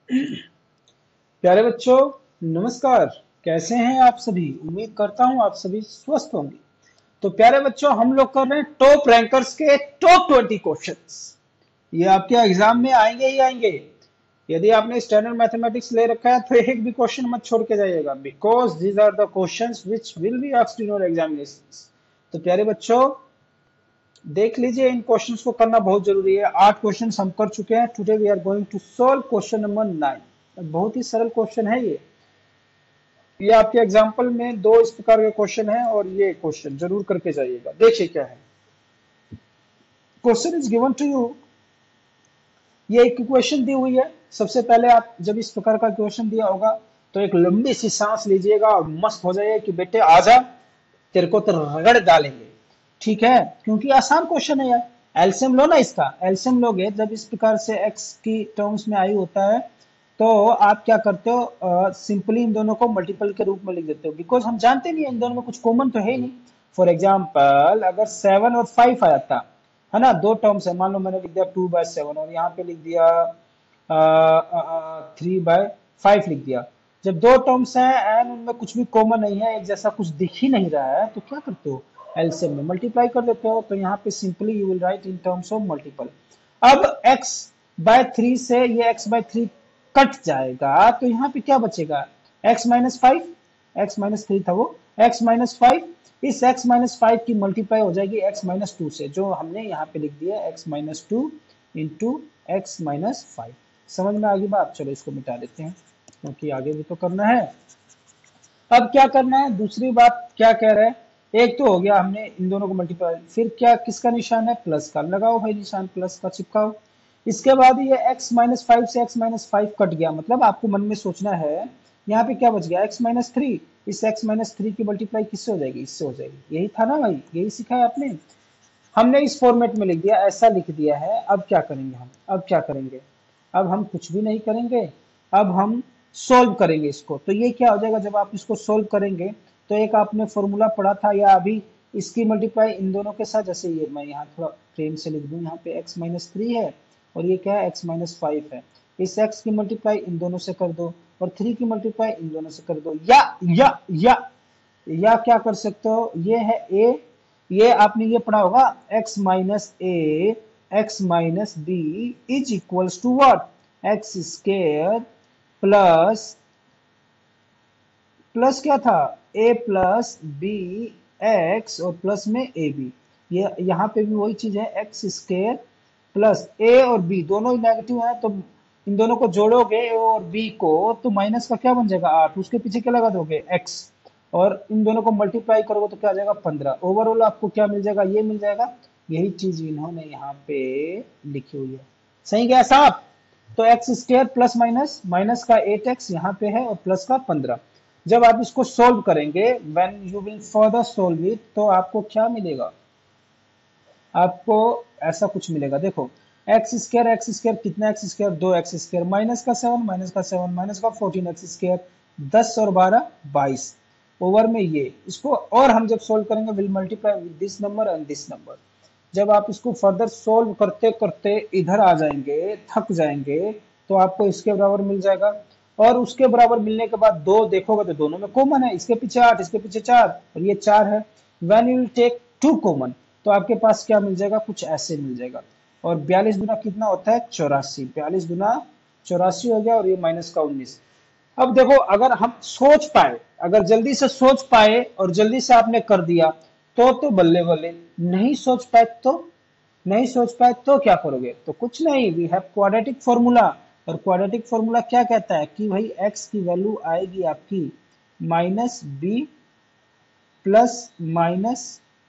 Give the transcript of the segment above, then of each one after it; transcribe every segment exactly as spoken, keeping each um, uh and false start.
प्यारे बच्चों, नमस्कार। कैसे हैं आप सभी? उम्मीद करता हूं आप सभी स्वस्थ होंगे। तो प्यारे बच्चों, हम लोग कर रहे हैं टॉप रैंकर्स के टॉप ट्वेंटी क्वेश्चंस। ये आपके एग्जाम में आएंगे ही आएंगे। यदि आपने स्टैंडर्ड मैथमेटिक्स ले रखा है तो एक भी क्वेश्चन मत छोड़ के जाइएगा, because these are the questions which will be asked in your examinations. तो प्यारे बच्चों, देख लीजिए, इन क्वेश्चंस को करना बहुत जरूरी है। आठ क्वेश्चंस हम कर चुके हैं। Today we are going to solve question number nine. बहुत ही सरल क्वेश्चन है ये। ये आपके एग्जाम्पल में दो इस प्रकार के क्वेश्चन है और ये क्वेश्चन जरूर करके जाइएगा। देखिए क्या है। Question is given to you. ये एक इक्वेशन दी हुई है। सबसे पहले आप जब इस प्रकार का क्वेश्चन दिया होगा तो एक लंबी सी सांस लीजिएगा और मस्त हो जाइए कि बेटे आजा, तेरे को तो रगड़ डालेंगे। ठीक है, क्योंकि आसान क्वेश्चन है यार। एलसीएम लो ना, इसका एलसीएम लोगे जब इस प्रकार से एक्स की टर्म्स में आई होता है तो आप क्या करते हो, सिंपली इन दोनों को मल्टीपल के रूप में लिख देते हो, बिकॉज हम जानते नहीं है इन दोनों में कुछ कॉमन तो है ही नहीं। फॉर एग्जाम्पल, अगर सेवन और फाइव आया था, है ना, दो टर्म्स है, मान लो मैंने लिख दिया टू बाय सेवन और यहाँ पे लिख दिया थ्री बाय फाइव लिख दिया। जब दो टर्म्स हैं एंड उनमें कुछ भी कॉमन नहीं है, एक जैसा कुछ दिख ही नहीं रहा है, तो क्या करते हो, एलसीएम में मल्टीप्लाई कर देते हो। तो यहाँ पे simply you will write in terms of multiple. अब x बाय थ्री से ये x बाय थ्री कट जाएगा तो यहाँ पे क्या बचेगा, x minus five. X minus three था वो, x माइनस फाइव। इस x माइनस फाइव की मल्टीप्लाई हो जाएगी x माइनस टू से, जो हमने यहाँ पे लिख दिया x minus two into x minus five. समझ में आ गई बात? चलो इसको मिटा देते हैं क्योंकि आगे भी तो करना है। अब क्या करना है, दूसरी बात क्या कह रहे हैं। एक तो हो गया, हमने इन दोनों को मल्टीप्लाई, फिर क्या किसका निशान है, प्लस का। लगाओ भाई निशान प्लस का, चिपकाओ। इसके बाद ये x माइनस फाइव से x माइनस फाइव कट गया, मतलब आपको मन में सोचना है यहाँ पे क्या बच गया, x माइनस थ्री। इस x माइनस थ्री की मल्टीप्लाई किससे हो जाएगी, इससे हो जाएगी। यही था ना भाई, यही सीखा है आपने। हमने इस फॉर्मेट में लिख दिया, ऐसा लिख दिया है। अब क्या करेंगे हम, अब क्या करेंगे, अब हम कुछ भी नहीं करेंगे। अब हम सोल्व करेंगे इसको। तो ये क्या हो जाएगा, जब आप इसको सोल्व करेंगे तो एक आपने फॉर्मूला पढ़ा था, या अभी इसकी मल्टीप्लाई इन दोनों के साथ, जैसे ये मैं यहाँ थोड़ा फ्रेम से लिख दूं, यहाँ पे x माइनस थ्री है और ये क्या है, x माइनस फाइव है। इस x की मल्टीप्लाई इन दोनों से कर दो और थ्री की मल्टीप्लाई इन दोनों से कर दो। या या या या क्या कर सकते हो, ये है a, ये आपने ये पढ़ा होगा, x minus a x minus b is equals to what, x square plus plus क्या था, a प्लस बी एक्स और प्लस में ए बी। ये यहाँ पे भी वही चीज है, एक्स स्केयर प्लस a और b दोनों ही नेगेटिव है, तो इन दोनों को जोड़ोगे a और b को तो माइनस का क्या बन जाएगा, आठ। उसके पीछे क्या लगा दोगे, x, और इन दोनों को मल्टीप्लाई करोगे तो क्या आ जाएगा, पंद्रह। ओवरऑल आपको क्या मिल जाएगा, ये मिल जाएगा। यही चीज इन्होंने यहाँ पे लिखी हुई है। सही गया साहब? तो x square plus minus, minus का एट एक्स यहाँ पे है और प्लस का पंद्रह। जब आप इसको सोल्व करेंगे, when you will further solve it, तो आपको क्या मिलेगा, आपको ऐसा कुछ मिलेगा। देखो, एक्स स्क्र एक्स स्क्र कितना, एक्स स्क्र दो एक्स स्क्र, माइनस का सेवन माइनस का सेवन माइनस का फोर्टीन एक्स स्क्र, दस और बारह बाईस। ओवर में ये इसको, और हम जब सोल्व करेंगे will multiply with this number and this number. जब आप इसको फर्दर सोल्व करते करते इधर आ जाएंगे, थक जाएंगे, तो आपको इसके बराबर मिल जाएगा। और उसके बराबर मिलने के बाद दो देखोगे तो दोनों में कॉमन है, इसके पीछे आठ, इसके पीछे चार और ये चार है। When you will take to common, तो आपके पास क्या मिल जाएगा, कुछ ऐसे मिल जाएगा। और बयालीस गुना कितना होता है, चौरासी। बयालीस गुना चौरासी हो गया और ये माइनस का उन्नीस। अब देखो, अगर हम सोच पाए, अगर जल्दी से सोच पाए और जल्दी से आपने कर दिया तो तो बल्ले बल्ले। नहीं सोच पाए तो, नहीं सोच पाए तो क्या करोगे, तो कुछ नहीं, वी हैव क्वाड्रेटिक फॉर्मूला। और क्वाड्रेटिक फॉर्मूला क्या कहता है कि भाई x की वैल्यू आएगी आपकी minus b plus minus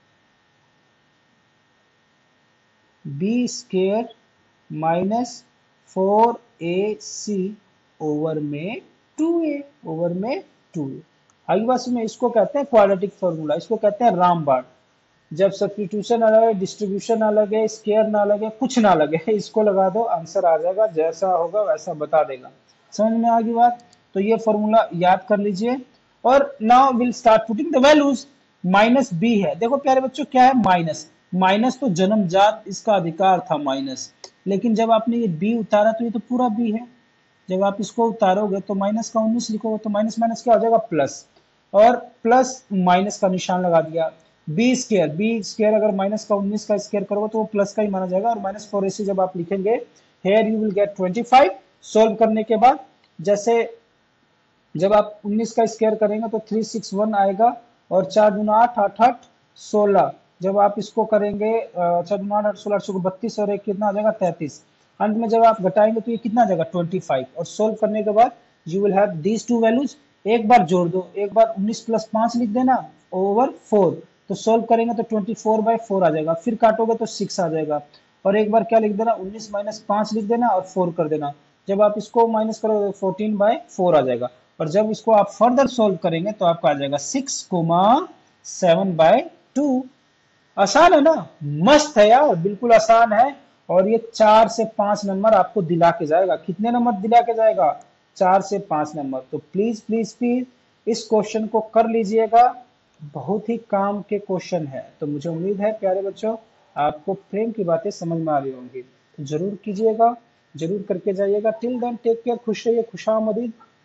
b square minus four a c over में टू ए, ओवर में टू ए। आगे बात में, इसको कहते हैं क्वाड्रेटिक फॉर्मूला, इसको कहते हैं रामबाण। जब सब्स्टिट्यूशन अलग है, डिस्ट्रीब्यूशन अलग है, स्केयर ना लगे, कुछ ना लगे, इसको लगा दो, आंसर आ जाएगा, जैसा होगा वैसा बता देगा। समझ में आ गई बात? तो ये फॉर्मूला याद कर लीजिए। और now will start putting the values. Minus b है, देखो प्यारे बच्चों क्या है, माइनस। माइनस तो जन्मजात इसका अधिकार था माइनस, लेकिन जब आपने ये बी उतारा तो ये तो पूरा बी है। जब आप इसको उतारोगे तो माइनस का उन्नीस लिखोगे तो माइनस माइनस क्या हो जाएगा प्लस, और प्लस माइनस का निशान लगा दिया। बी स्केयर बी स्केयर अगर माइनस का उन्नीस का स्केयर करोगे तो वो प्लस का ही माना जाएगा, और माइनस फोर ऐसे जब आप लिखेंगे here you will get twenty five. Solve करने के बाद जैसे जब आप उन्नीस का स्केयर करेंगे तो थ्री सिक्स वन आएगा, और चार गुना आठ आठ आठ सोलह। जब आप इसको करेंगे अ, चार गुना आठ आठ सोलह, आठ सौ बत्तीस, और एक कितना आ जाएगा तैंतीस। अंत में जब आप घटाएंगे तो ये कितना आ जाएगा ट्वेंटी फाइव, और सोल्व करने के बाद you will have these two values. एक बार जोड़ दो, एक बार उन्नीस प्लस पांच लिख देना ओवर फोर, तो सोल्व करेंगे तो ट्वेंटी फोर बाई फोर आ जाएगा, फिर काटोगे तो सिक्स आ जाएगा, और एक बार क्या लिख देना उन्नीस माइनस पांच लिख देना और फोर कर देना। जब आप इसको माइनस करोगे तो फोर्टीन बाय फोर आ जाएगा, और जब इसको आप फर्दर सोल्व करेंगे तो आपका आ जाएगा six comma seven by two. आसान है ना, मस्त है यार, बिल्कुल आसान है। और ये चार से पांच नंबर आपको दिला के जाएगा। कितने नंबर दिला के जाएगा? चार से पांच नंबर। तो प्लीज प्लीज प्लीज इस क्वेश्चन को कर लीजिएगा, बहुत ही काम के क्वेश्चन है। तो मुझे उम्मीद है प्यारे बच्चों आपको प्रेम की बातें समझ में आ रही होंगी, तो जरूर कीजिएगा, जरूर करके जाइएगा। टिल देन टेक केयर, खुश रहिए, खुशामदीद।